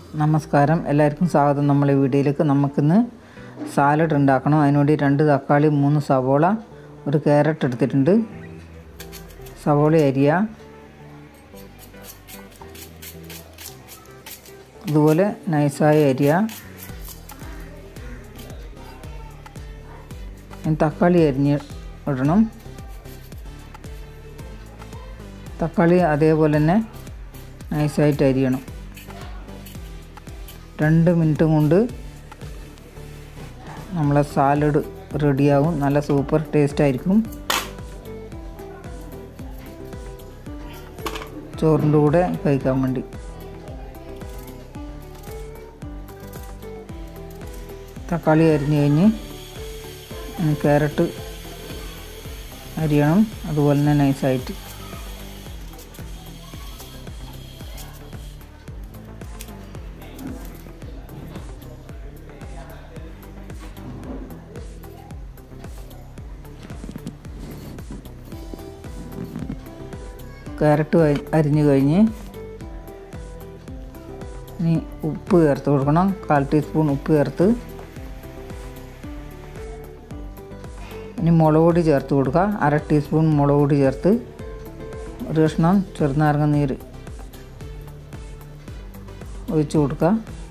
നമസ്കാരം, എല്ലാവർക്കും സ്വാഗതം. നമ്മളെ വീഡിയോയിലേക്ക്. നമുക്കിന്ന് സാലഡ് ഉണ്ടാക്കണം. അതിനുവേണ്ടി 2 തക്കാളി, 3 സവോള, ഒരു ക്യാരറ്റ് എടുത്തിട്ടുണ്ട്. സവോള അരിയ, ഇതുപോലെ നൈസായി അരിയ. തക്കാളി അരിഞ്ഞ് ഇടണം. തക്കാളി അതേപോലെ തന്നെ നൈസായിട്ട് അരിയണം. 2 മിനിറ്റ് കൊണ്ട് നമ്മളെ സാലഡ് റെഡിയാവും. നല്ല സൂപ്പർ ടേസ്റ്റ് ആയിരിക്കും. ചോറിൻ്റെ കൂടെ കഴിക്കാൻ വേണ്ടി. തക്കാളി അരിഞ്ഞ് കഴിഞ്ഞ് ക്യാരറ്റ് അരിയണം, അതുപോലെ തന്നെ നൈസായിട്ട്. ക്യാരറ്റ് അരിഞ്ഞ് കഴിഞ്ഞ് ഇനി ഉപ്പ് ചേർത്ത് കൊടുക്കണം. 1/4 ടീസ്പൂൺ ഉപ്പ് ചേർത്ത് ഇനി മുളക് പൊടി ചേർത്ത് കൊടുക്കുക. 1/2 ടീസ്പൂൺ മുളക് പൊടി ചേർത്ത് ഒരു കഷ്ണം ചെറുനാരങ്ങ നീര് ഒഴിച്ച് കൊടുക്കുക.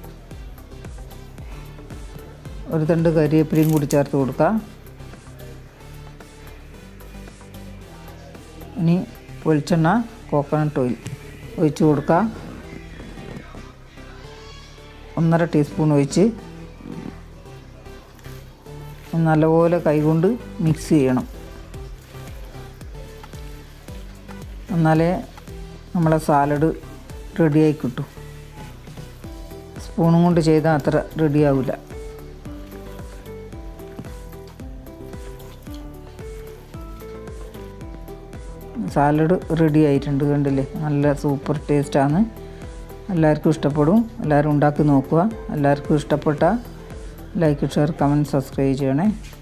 ഒരു തണ്ട് കരിവേപ്പിലയും കൂടി ചേർത്ത് കൊടുക്കുക. ഇനി വെളിച്ചെണ്ണ, കോക്കനട്ട് ഓയിൽ ഒഴിച്ച് കൊടുക്കുക. 1.5 ടീസ്പൂൺ ഒഴിച്ച് നല്ലപോലെ കൈകൊണ്ട് മിക്സ് ചെയ്യണം. എന്നാലേ നമ്മളെ സാലഡ് റെഡിയായി കിട്ടും. സ്പൂണും കൊണ്ട് ചെയ്താൽ അത്ര റെഡിയാവില്ല. സാലഡ് റെഡി ആയിട്ടുണ്ട്, കണ്ടില്ലേ? നല്ല സൂപ്പർ ടേസ്റ്റാണ്. എല്ലാവർക്കും ഇഷ്ടപ്പെടും. എല്ലാവരും ഉണ്ടാക്കി നോക്കുക. എല്ലാവർക്കും ഇഷ്ടപ്പെട്ട ലൈക്ക്, ഷെയർ, കമൻറ്റ്, സബ്സ്ക്രൈബ് ചെയ്യണേ.